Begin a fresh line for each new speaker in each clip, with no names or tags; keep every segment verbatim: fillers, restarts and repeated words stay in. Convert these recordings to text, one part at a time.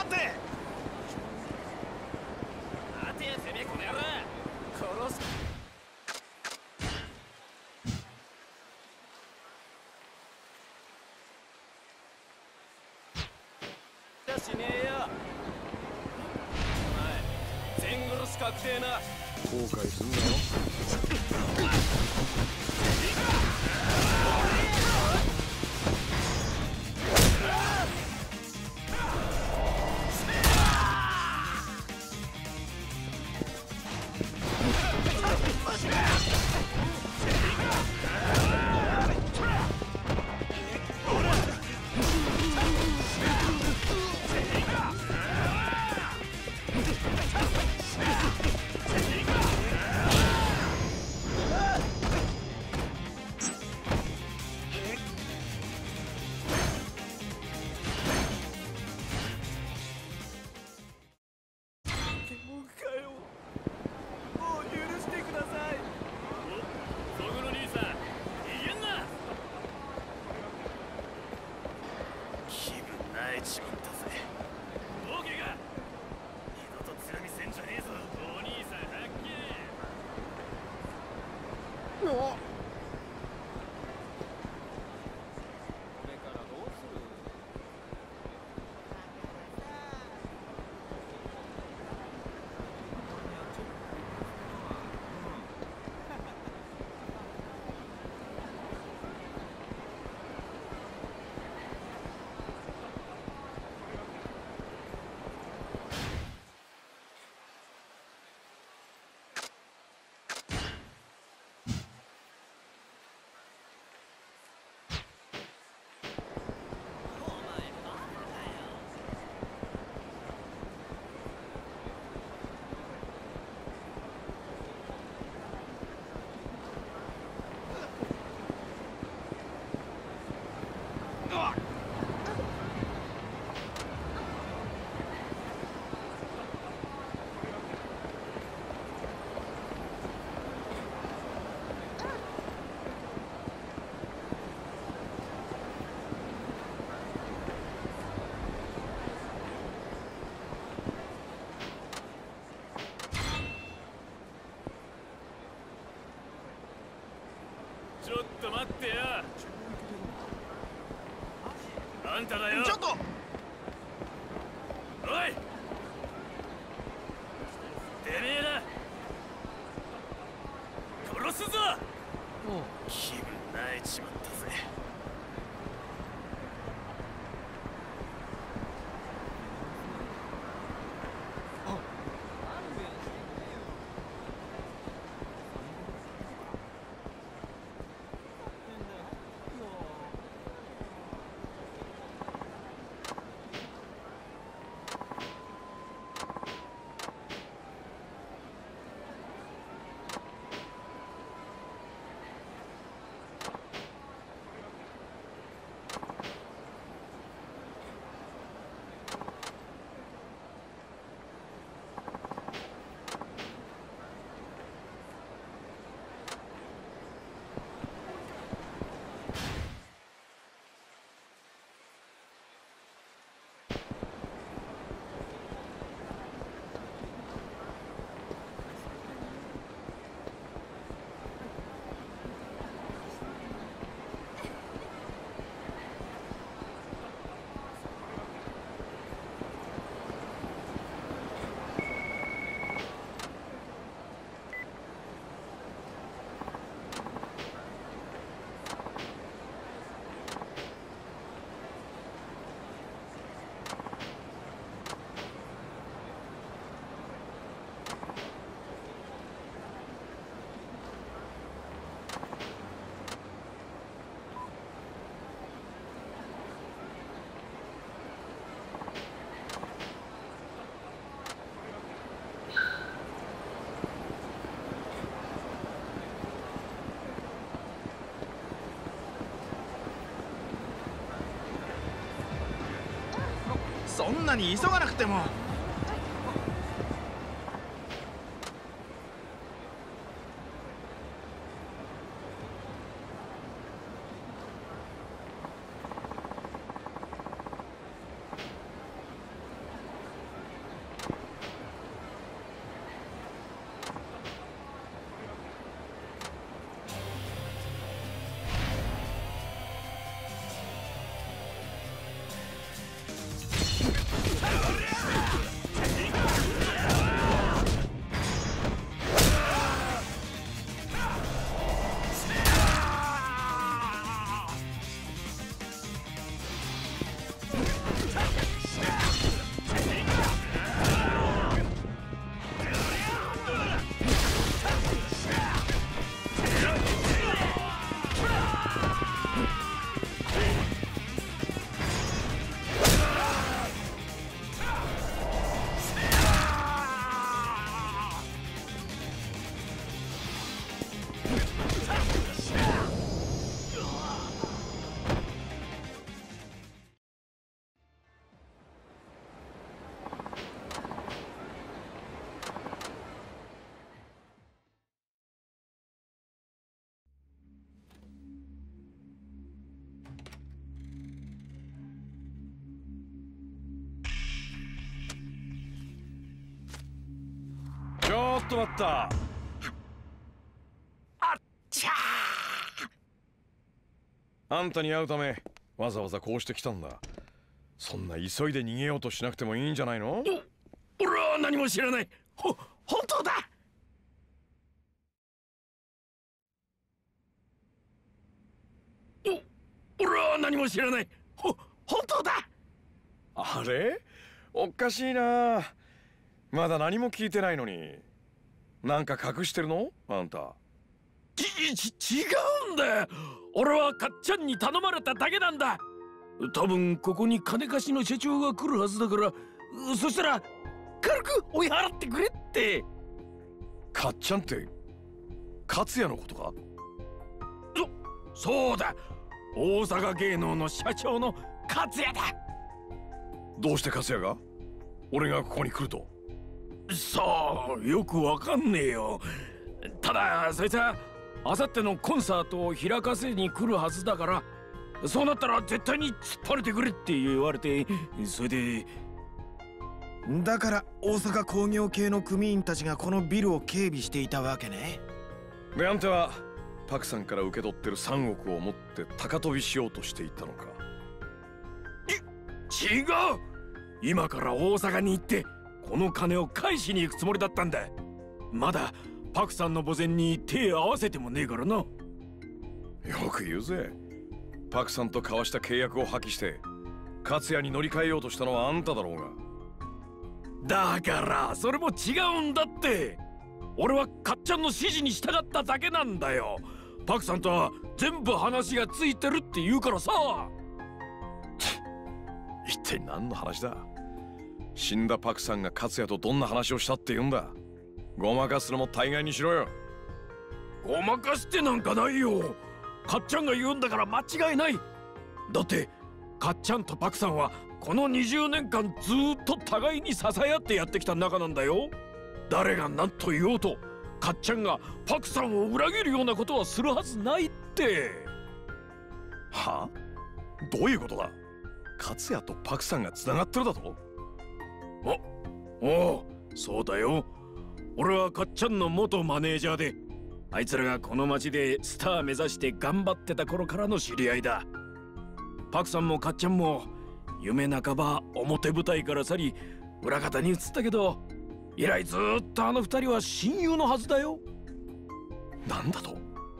って。待てやてめえこの野郎、殺す。しねえよ。お前全殺し確定な。
後悔すんなよ。
ちょっと待ってよ。あんただよ。
ちょっと。
おい。てめえな。殺すぞ。気分なえちまったぜ。
そんなに急がなくても。
ちょっと待った。
あっちゃ
ー。あんたに会うためわざわざこうして来たんだ。そんな急いで逃げようとしなくてもいいんじゃないの？
俺は何も知らない。ほ本当だ。お俺は何も知らない。ほ本当だ。
あれ？おかしいな。まだ何も聞いてないのに。なんか隠してるの？あんた。
ち、ち、違うんだよ。俺はかっちゃんに頼まれただけなんだ。多分ここに金貸しの社長が来るはずだから、そしたら軽く追い払ってくれって。
かっちゃんって勝也のことか？
そ、そうだ。大阪芸能の社長の勝也だ。
どうして勝也が俺がここに来ると？
さあ、よくわかんねえよ。ただそいつはあさってのコンサートを開かせに来るはずだから、そうなったら絶対に突っ張れてくれって言われて、それで。
だから大阪工業系の組員たちがこのビルを警備していたわけね。
で、あんたはパクさんから受け取ってるさんおくを持って高飛びしようとしていたのか？
い違う。今から大阪に行ってこの金を返しに行くつもりだったんだ。まだパクさんの墓前に手合わせてもねえからな。よ
く言うぜ。パクさんと交わした契約を破棄して勝也に乗り換えようとしたのはあんただろうが。
だからそれも違うんだって。俺はかっちゃんの指示に従っただけなんだよ。パクさんとは全部話がついてるって言うからさ。
一体何の話だ？死んだパクさんが勝也とどんな話をしたって言うんだ？ごまかすのも大概にしろよ。
ごまかしてなんかないよ。かっちゃんが言うんだから間違いない。だってかっちゃんとパクさんはこのにじゅうねんかんずーっと互いに支え合ってやってきた仲なんだよ。誰が何と言おうとかっちゃんがパクさんを裏切るようなことはするはずないって。
はあ？どういうことだ？勝也とパクさんが繋がってるだと？
おおう、そうだよ。俺はかっちゃんの元マネージャーで、あいつらがこの町でスター目指して頑張ってた頃からの知り合いだ。パクさんもかっちゃんも夢半ば表舞台から去り裏方に移ったけど、以来ずーっとあの二人は親友のはずだよ。
なんだと？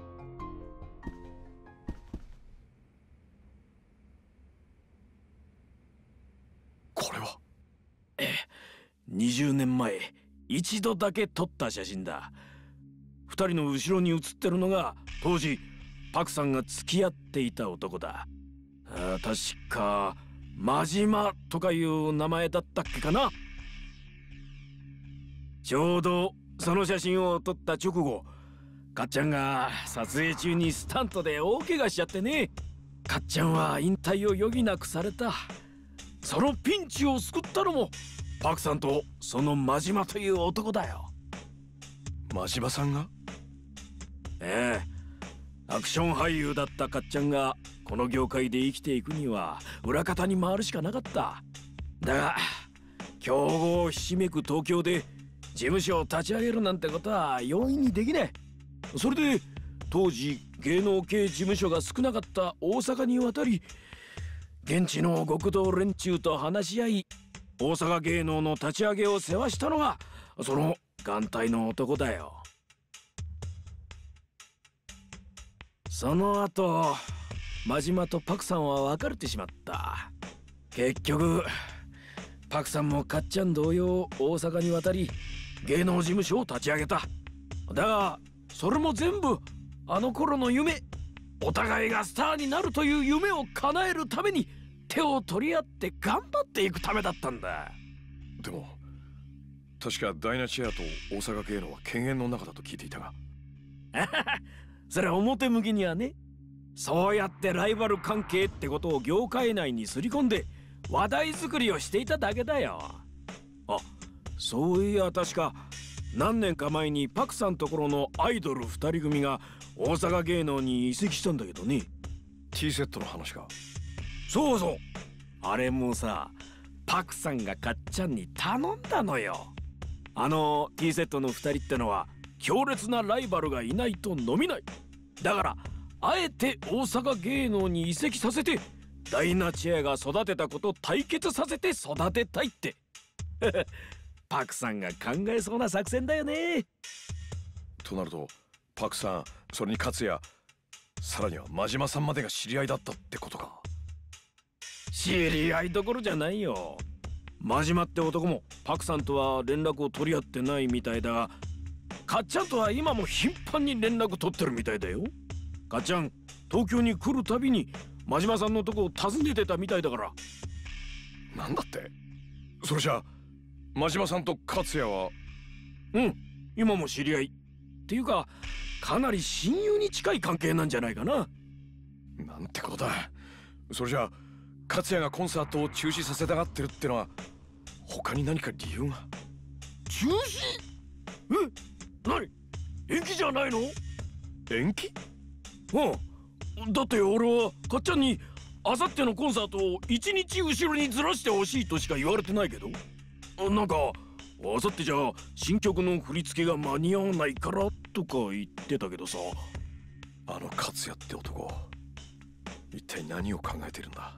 これは
ええ、にじゅうねんまえ一度だけ撮った写真だ。二人の後ろに写ってるのが当時パクさんが付き合っていた男だ。あ、確か真島とかいう名前だったっけかな。ちょうどその写真を撮った直後、かっちゃんが撮影中にスタントで大怪我しちゃってね。かっちゃんは引退を余儀なくされた。そのピンチを救ったのもパクさんとその真島という男だよ。
真島さんが？
ええ、アクション俳優だったかっちゃんがこの業界で生きていくには裏方に回るしかなかった。だが強豪ひしめく東京で事務所を立ち上げるなんてことは容易にできない。それで当時芸能系事務所が少なかった大阪に渡り、現地の極道連中と話し合い大阪芸能の立ち上げを世話したのがその眼帯の男だよ。その後真島とパクさんは別れてしまった。結局パクさんもかっちゃん同様大阪に渡り芸能事務所を立ち上げた。だがそれも全部あの頃の夢、お互いがスターになるという夢を叶えるために手を取り合って頑張っていくためだったんだ。
でも確かダイナチェアと大阪芸能は犬猿の中だと聞いていたが。
それは表向きにはね。そうやってライバル関係ってことを業界内にすり込んで話題作りをしていただけだよ。あ、そういや確か何年か前にパクさんところのアイドルふたり組が大阪芸能に移籍したんだけどね。
T セットの話か。
そうそう、あれもさ、パクさんがかっちゃんに頼んだのよ。あの T セットのふたりってのは強烈なライバルがいないと飲みない。だからあえて大阪芸能に移籍させてダイナチェアが育てたことを対決させて育てたいってパクさんが考えそうな作戦だよね。
となるとパクさん、それに勝也、さらには真島さんまでが知り合いだったってことか。
知り合いどころじゃないよ。真島って男もパクさんとは連絡を取り合ってないみたいだが、かっちゃんとは今も頻繁に連絡取ってるみたいだよ。かっちゃん東京に来るたびに真島さんのとこを訪ねてたみたいだから。
なんだって。それじゃあ真島さんと勝也は。
うん、今も知り合いっていうかかなり親友に近い関係なんじゃないかな。
なんてことだ。それじゃあ勝也がコンサートを中止させたがってるってのは他に何か理由が。
中止？え、何？延期じゃないの？
延期？
うん、だって俺はかっちゃんにあさってのコンサートをいちにち後ろにずらしてほしいとしか言われてないけど、なんかあさってじゃ新曲の振り付けが間に合わないからとか言ってたけどさ。
あの勝也って男、一体何を考えてるんだ。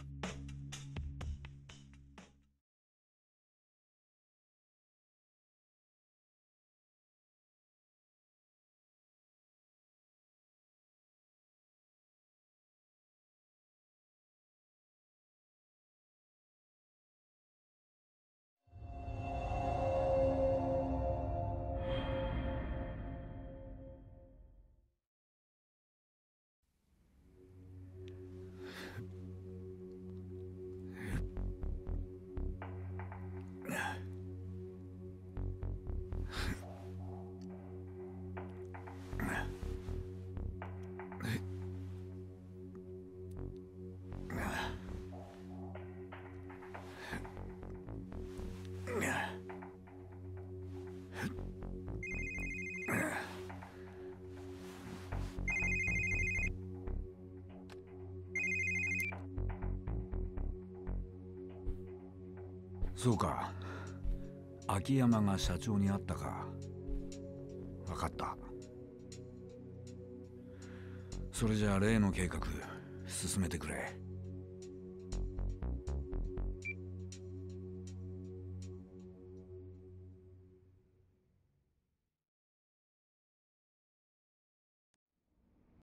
そうか、秋山が社長に会ったか。分かった。それじゃあ例の計画進めてくれ。